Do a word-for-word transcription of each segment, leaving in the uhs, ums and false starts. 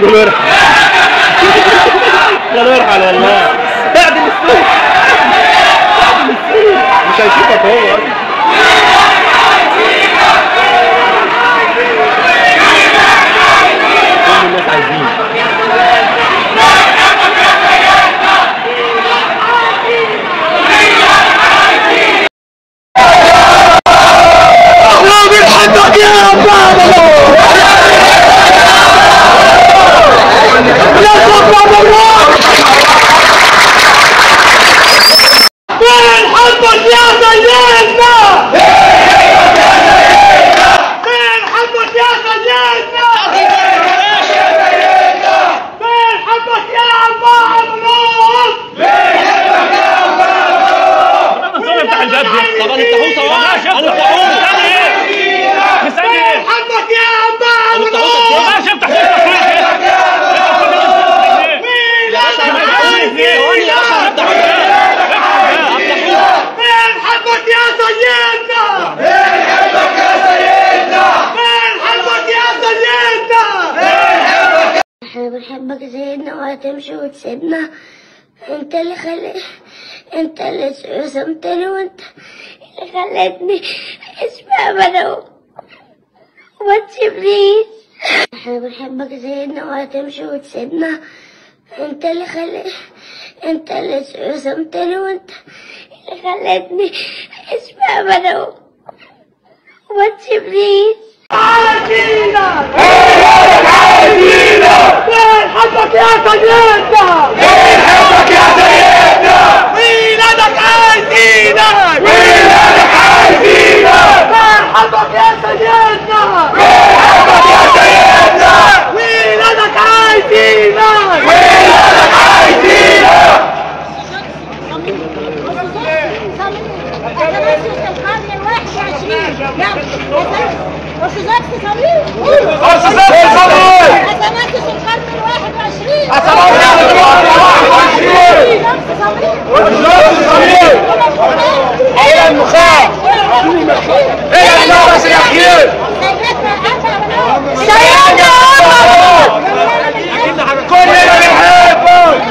قولوا ارحل قولوا ارحل والله بعد السوق مش هيشوفك هو كل الناس عايزين بنحبك يا بابا يا صفوة مبروك بنحبك يا سيدنا بنحبك يا سيدنا بنحبك يا عمو مبروك بنحبك يا عمو مبروك الصورة بتاع الباب دي طب هنفتحوه سوا هنفتحوه مستني ايه؟ بنحبك يا عمو مبروك ماشي افتح بنحبك يا سيدنا بنحبك يا سيدنا بنحبك يا سيدنا بنحبك. احنا بنحبك يا سيدنا وهتمشي وتسيبنا. انت اللي خلي انت اللي رسمتني وانت اللي خلتني اسمع بدو وما تسيبنيش. احنا بنحبك يا سيدنا وهتمشي وتسيبنا. انت اللي خلي انت اللي رسمتني وانت اللي خلتني اسمع بدو وما تسيبنيش. عايزينك عايزينك بنحبك يا سيدنا بنحبك يا سيدنا ولادك عايزينك ولادك عايزينك بنحبك يا سيدنا بنحبك يا سيدنا ولادك عايزينك ولادك عايزينك. وصلت صغير وصلت صغير حسنات القرن الواحد وعشرين حسنات القرن الواحد وعشرين وصلت صغير هي المخاف هي الناس الأخير سيدنا كلنا بنحبك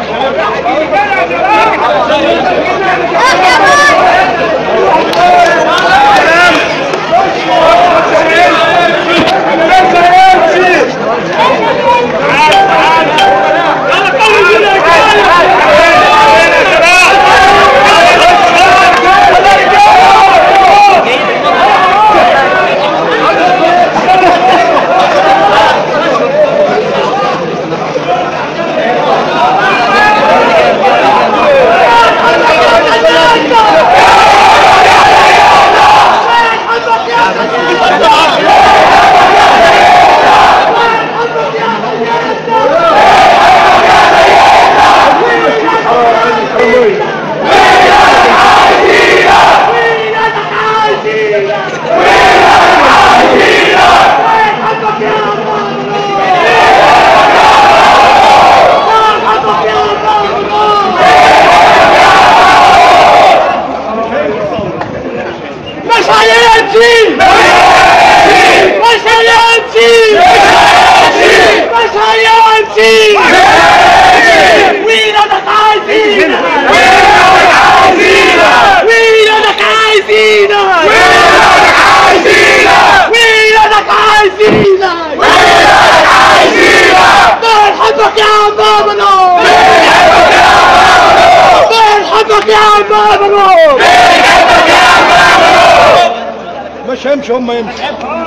مش هيمشي هم يمشي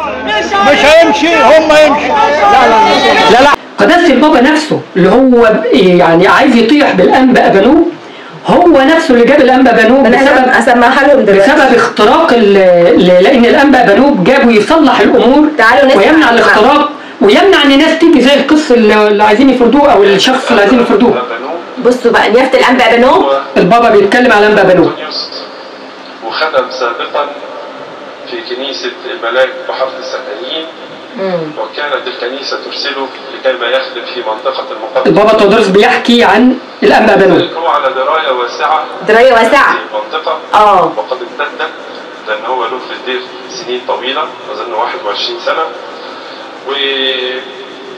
مش هيمشي هم يمشي. لا لا لا لا قداسة البابا نفسه اللي هو يعني عايز يطيح بالأنبا بنوب هو نفسه اللي جاب الأنبا بنوب بسبب اسمعها لهم دلوقتي بسبب اختراق لأن الأنبا بنوب جابه يصلح الأمور ويمنع الاختراق ويمنع ان الناس تيجي زي القس اللي عايزين يفرضوه او الشخص اللي عايزين يفرضوه. بصوا بقى نيافة الأنبا بنوب البابا بيتكلم على الأنبا بنوب. وخدم سابقا في كنيسة الملاك بحرف السكنيين وكانت الكنيسة ترسله لكي ما يخدم في منطقة المقدسة. البابا تودرس بيحكي عن الأنبا بنوب. هو على دراية واسعة دراية واسعة في المنطقة اه وقد امتدت لأن هو له في الدير سنين طويلة أظن واحد وعشرين سنة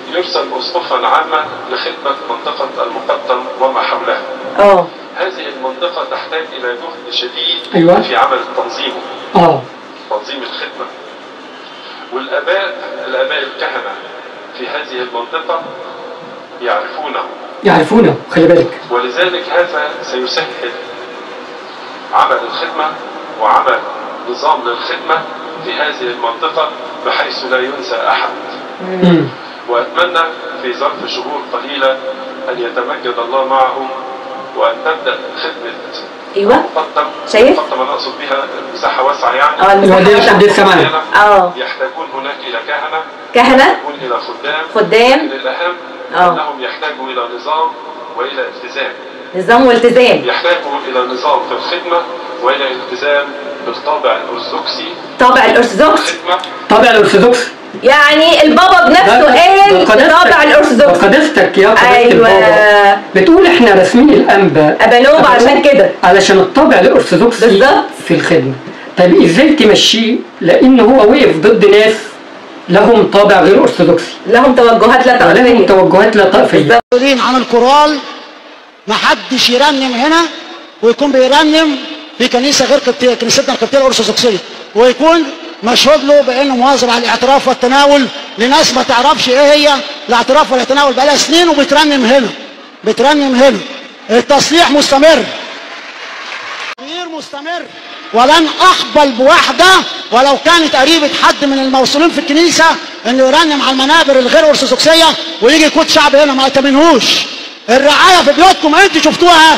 يرسل أسقفا عاما لخدمة منطقة المقطم وما حولها. اه هذه المنطقة تحتاج إلى جهد شديد أيوة. في عمل التنظيم. اه تنظيم الخدمة. والآباء الآباء الكهنة في هذه المنطقة يعرفونه. يعرفونه، خلي بالك. ولذلك هذا سيسهل عمل الخدمة وعمل نظام للخدمة في هذه المنطقة بحيث لا ينسى أحد. مم. وأتمنى في ظرف شهور قليلة أن يتمجد الله معهم وأن تبدأ خدمة ايوه مقطم. شايف؟ مقطم أنا أقصد بها مساحة واسعة يعني. اه الوديع قد السماء. اه يحتاجون هناك إلى كهنة، كهنة، يحتاجون إلى خدام، خدام، لكن الأهم اه أنهم يحتاجوا إلى نظام وإلى التزام. نظام والتزام. يحتاجوا إلى نظام في الخدمة وإلى التزام بالطابع الأرثوذكسي. طابع الأرثوذكس. الخدمة طابع الأرثوذكس. يعني البابا بنفسه قال طابع الأرثوذكس. قداستك يا قداسة أيوة. البابا بتقول احنا راسمين الأنبا أبانوب عشان كده، علشان الطابع الأرثوذكسي بالظبط في الخدمة. طيب ازاي تمشيه؟ لأن هو وقف ضد ناس لهم طابع غير أرثوذكسي، لهم توجهات لا طائفية، لهم توجهات لا طائفية. مسؤولين عن الكورال ما حدش يرنم هنا ويكون بيرنم في كنيسه غير قبطيه، كنيستنا القبطيه الارثوذكسيه، ويكون مشهود له بانه مواظب على الاعتراف والتناول لناس ما تعرفش ايه هي الاعتراف والتناول بقالها سنين وبترنم هنا، بترنم هنا. التصليح مستمر، التغيير مستمر، ولن اقبل بواحده ولو كانت قريبه حد من الموصولين في الكنيسه انه يرنم على المنابر الغير ارثوذكسيه ويجي يقود شعب هنا، ما تامنهوش. الرعايه في بيوتكم انتوا شفتوها.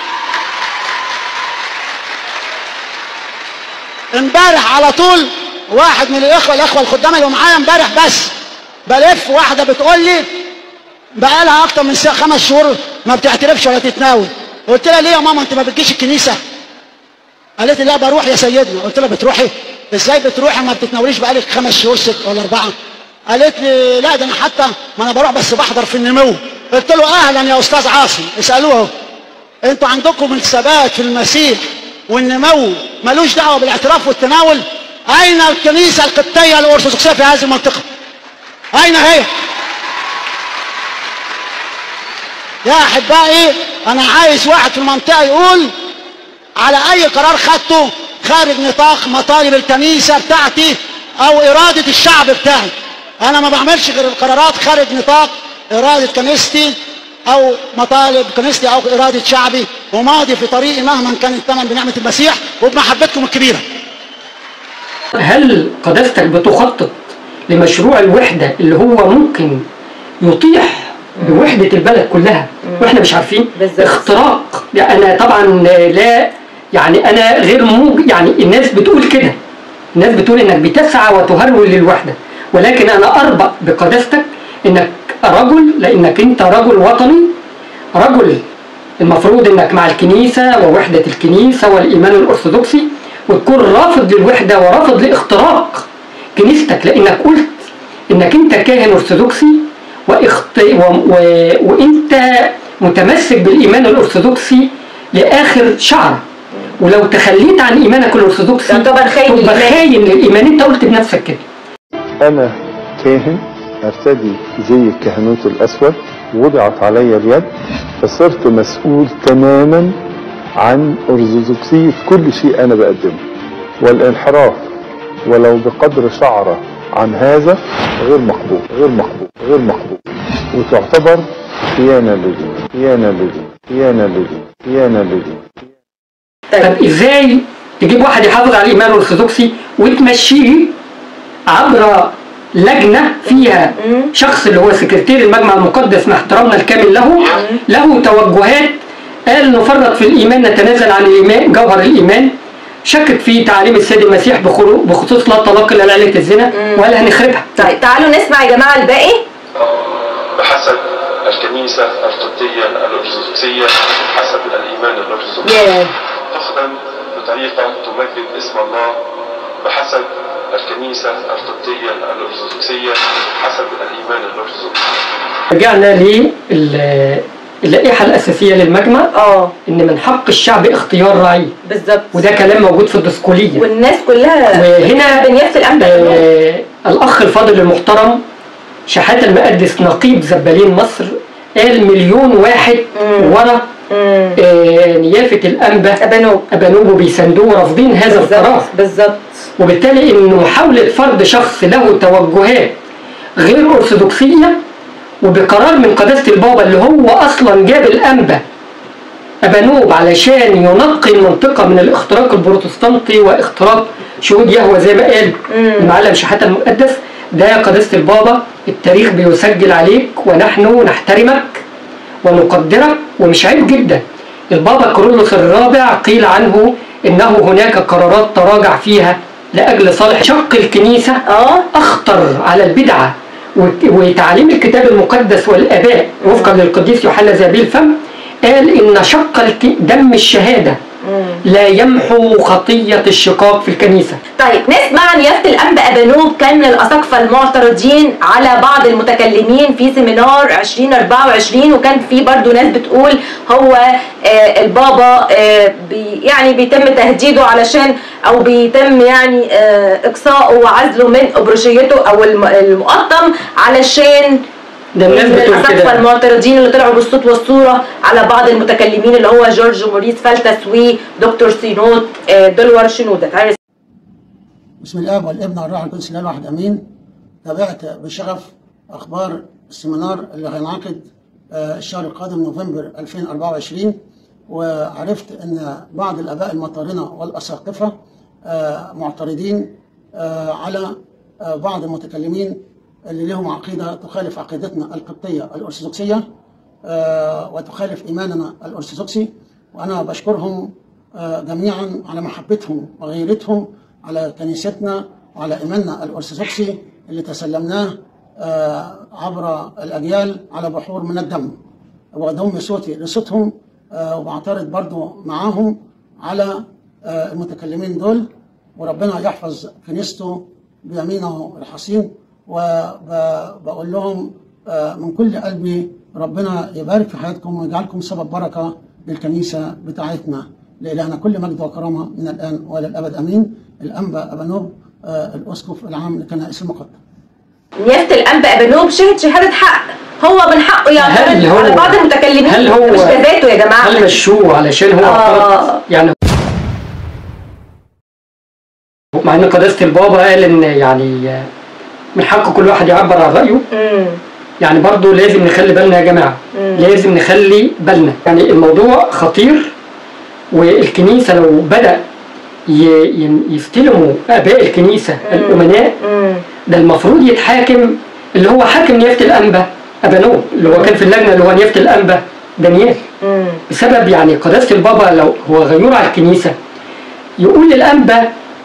امبارح على طول واحد من الاخوه الاخوه الخدام اللي معايا امبارح بس بلف واحده بتقول لي بقى لها اكتر من خمس شهور ما بتعترفش ولا تتناول. قلت لها ليه يا ماما انت ما بتجيش الكنيسه؟ قالت لي لا بروح يا سيدنا. قلت لها بتروحي؟ ازاي بتروحي ما بتتناوليش بقالك خمس شهور ست ولا اربعه؟ قالت لي لا ده انا حتى ما انا بروح بس بحضر في النمو. قلت له اهلا يا استاذ عاصم، اسالوه انتوا عندكم الثبات في المسيح والنمو ملوش دعوه بالاعتراف والتناول. اين الكنيسه القبطيه الارثوذكسيه في هذه المنطقه؟ اين هي؟ يا احبائي انا عايز واحد في المنطقه يقول على اي قرار خدته خارج نطاق مطالب الكنيسه بتاعتي او اراده الشعب بتاعي. انا ما بعملش غير القرارات خارج نطاق اراده كنيستي او مطالب كنيستي او اراده شعبي، وماضي في طريقي مهما كان الثمن بنعمه المسيح وبمحبتكم الكبيره. هل قداستك بتخطط لمشروع الوحده اللي هو ممكن يطيح بوحده البلد كلها واحنا مش عارفين؟ بالظبط. اختراق. يعني انا طبعا لا يعني انا غير موج يعني الناس بتقول كده، الناس بتقول انك بتسعى وتهرول للوحده، ولكن انا اربط بقداستك انك رجل، لانك انت رجل وطني، رجل المفروض انك مع الكنيسه ووحده الكنيسه والايمان الارثوذكسي، وتكون رافض للوحده ورافض لاختراق كنيستك، لانك قلت انك انت كاهن ارثوذكسي واخت... و... و... وانت متمسك بالايمان الارثوذكسي لاخر شعر، ولو تخليت عن ايمانك الارثوذكسي تعتبر خاين تبقى خاين للايمان. انت قلت بنفسك كده. انا كاهن ارتدي زي الكهنوت الاسود، وضعت علي اليد فصرت مسؤول تماما عن ارثوذكسية كل شيء انا بقدمه، والانحراف ولو بقدر شعرة عن هذا غير مقبول غير مقبول غير مقبول وتعتبر خيانة للدين خيانة للدين خيانة للدين خيانة للدين. طب ازاي تجيب واحد يحافظ على الايمان الارثوذكسي وتمشيه عبر لجنه فيها شخص اللي هو سكرتير المجمع المقدس مع احترامنا الكامل له له توجهات قال نفرط في الايمان نتنازل عن الايمان جوهر الايمان، شكك في تعاليم السيد المسيح بخصوص لا طلاق الا لعله الزنا وقال هنخربها. طيب تعالوا نسمع يا جماعه الباقي. بحسب الكنيسه القبطيه الارثوذكسيه حسب الايمان الارثوذكسي تخدم بطريقه تمجد اسم الله بحسب الكنيسه القبطيه الارثوذكسيه حسب الايمان الارثوذكسي. رجعنا للائحه الاساسيه للمجمع اه ان من حق الشعب اختيار رعيه. بالظبط. وده كلام موجود في الدسقوليه والناس كلها وهنا بنيافه الانبا آه الاخ الفاضل المحترم شحاتة المقدس نقيب زبالين مصر قال مليون واحد ورا آه نيافة الأنبا أبانوب أبانوب وبيساندوه ورافضين هذا القرار. بالظبط. وبالتالي إنه محاولة فرض شخص له توجهات غير أرثوذكسية وبقرار من قداسة البابا اللي هو أصلا جاب الأنبا أبانوب علشان ينقي المنطقة من الاختراق البروتستانتي واختراق شهود يهوه زي ما قال المعلم شحاتة المقدس. ده يا قداسة البابا التاريخ بيسجل عليك ونحن نحترمك ونقدرك ومش عيب جدا. البابا كيرلس الرابع قيل عنه إنه هناك قرارات تراجع فيها لأجل صالح شق الكنيسة أخطر على البدعة وتعليم الكتاب المقدس والآباء وفقا للقديس يوحنا ذهبي الفم قال إن شق دم الشهادة لا يمحو خطية الشقاق في الكنيسة. طيب نسمع نيافة الأنبا أبانوب كان من الأساقفة المعترضين على بعض المتكلمين في سيمينار عشرين أربعة وعشرين، وكان في برضو ناس بتقول هو آه البابا آه بي يعني بيتم تهديده علشان أو بيتم يعني آه إقصائه وعزله من أبروشيته أو المقطم علشان ده الناس بتقول كده. الأساقفة المعترضين اللي طلعوا بالصوت والصورة على بعض المتكلمين اللي هو جورج موريس فالتس ودكتور سينوت دولور شنودة. بسم الله والابن والروح القدس الاله الواحد امين. تابعت بشغف اخبار السيمينار اللي هينعقد الشهر القادم نوفمبر ألفين وأربعة وعشرين، وعرفت ان بعض الاباء المطارنه والاساقفه معترضين على بعض المتكلمين اللي لهم عقيدة تخالف عقيدتنا القبطية الأرثوذكسية وتخالف إيماننا الأرثوذكسي، وأنا بشكرهم جميعا على محبتهم وغيرتهم على كنيستنا وعلى إيماننا الأرثوذكسي اللي تسلمناه عبر الأجيال على بحور من الدم. وأضم صوتي لصوتهم وبعترض برضو معاهم على المتكلمين دول، وربنا يحفظ كنيسته بيمينه الحصين. وبقول لهم من كل قلبي ربنا يبارك في حياتكم ويجعلكم سبب بركة للكنيسة بتاعتنا. لإلهنا كل مجد وكرامة من الآن وإلى الأبد أمين. الأنبا أبانوب الأسقف العام لكنائس المقدسة. نيافة الأنبا أبانوب شهد شهادة حق، هو من حقه يعترض على بعض المتكلمين. هل هو مش بذاته يا جماعة؟ هل مشوه علشان هو آه يعني مع إن قداسة البابا قال إن يعني من حق كل واحد يعبر عن رأيه. مم. يعني برضو لازم نخلي بالنا يا جماعة. مم. لازم نخلي بالنا، يعني الموضوع خطير، والكنيسة لو بدأ يستلموا آباء الكنيسة مم. الأمناء مم. ده المفروض يتحاكم اللي هو حاكم نيافة الأنبا أبانوب اللي هو كان في اللجنة اللي هو نيافة الأنبا دانيال. مم. بسبب يعني قداسة البابا لو هو غيور على الكنيسة يقول للأنبا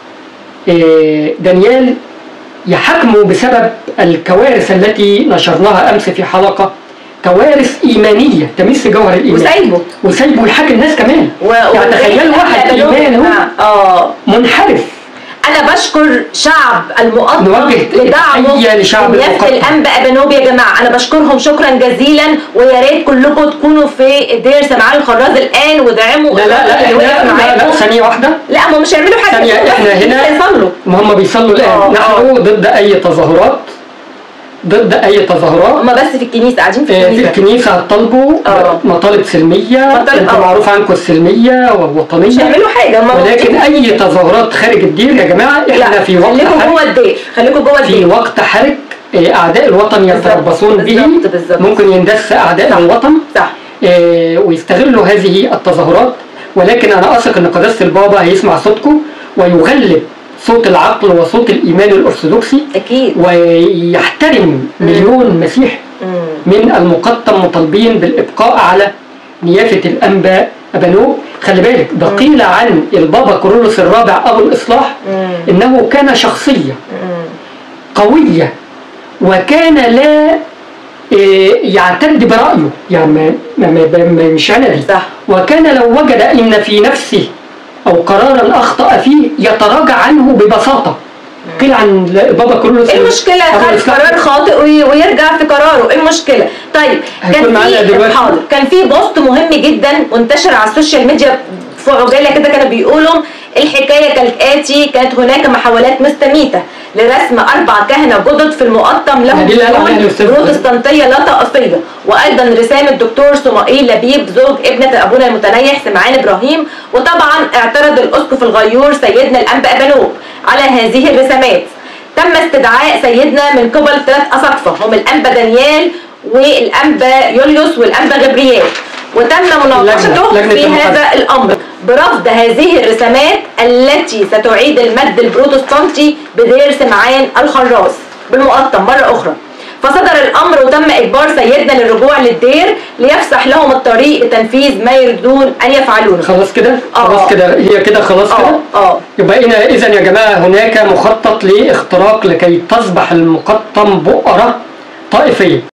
دانيال يحكموا بسبب الكوارث التي نشرناها أمس في حلقة، كوارث إيمانية تمس جوهر الإيمان، وسايبه وسايبه يحاكم الناس كمان. و... يعني تخيل واحد إيمانه آه. منحرف. أنا بشكر شعب المقطم لدعمه نيافة الأنبا أبانوب يا جماعة، أنا بشكرهم شكرا جزيلا، ويا ريت كلكم تكونوا في دير سمعان الخراز الآن ودعموا. لا لا لا لا, لا ثانية واحدة، لا ما مش هيعملوا حاجة ثانية، إحنا هنا يصلوا، ما هم بيصلوا الآن. نحن ضد أي تظاهرات، ضد أي تظاهرات. هم بس في الكنيسة قاعدين في الكنيسة. في الكنيسة هتطالبوا مطالب سلمية، انتوا معروف عنكم السلمية والوطنية، مش هيعملوا حاجة. ولكن أي تظاهرات خارج الدير يا جماعة إحنا في وقت خليكم جوه الدير، خليكم جوه الدير. في وقت حرج أعداء الوطن يتربصون به، ممكن يندس أعداء صح. الوطن صح. إيه ويستغلوا هذه التظاهرات، ولكن أنا أثق أن قداسة البابا هيسمع صوتكم ويغلب صوت العقل وصوت الإيمان الأرثوذكسي أكيد، ويحترم مليون مسيح من المقطم مطالبين بالإبقاء على نيافة الأنبا أبانوب. خلي بالك ده قيل عن البابا كيرلس الرابع أبو الإصلاح مم. إنه كان شخصية مم. قوية، وكان لا يعتد برأيه، يعني مش عنبي، وكان لو وجد إن في نفسه أو قرارا أخطأ فيه يتراجع عنه ببساطة. قيل عن بابا كيرلس ايه المشكلة؟ خد قرار خاطئ ويرجع في قراره، ايه المشكلة؟ طيب كان في حاضر كان في بوست مهم جدا منتشر على السوشيال ميديا في عجالة كده، كانوا بيقولوا الحكاية كالآتي: كانت هناك محاولات مستميتة لرسم اربع كهنه جدد في المقطم لهم ديون بروتستانتيه لا طائفيه، وايضا رسام الدكتور صمائيل لبيب زوج ابنه ابونا المتنيح سمعان ابراهيم. وطبعا اعترض الاسقف الغيور سيدنا الانبا ابانوب على هذه الرسامات. تم استدعاء سيدنا من قبل ثلاث اساقفه هم الانبا دانيال والانبا يوليوس والانبا غبريال، وتم مناقشته في هذا الامر برفض هذه الرسامات التي ستعيد المجد البروتستانتي بدير سمعان الخراس بالمقطم مرة أخرى. فصدر الأمر وتم إجبار سيدنا للرجوع للدير ليفسح لهم الطريق لتنفيذ ما يريدون أن يفعلونه. خلاص كده؟ خلاص كده هي كده خلاص كده؟ اه يبقى إذا يا جماعة هناك مخطط لاختراق لكي تصبح المقطم بؤرة طائفية.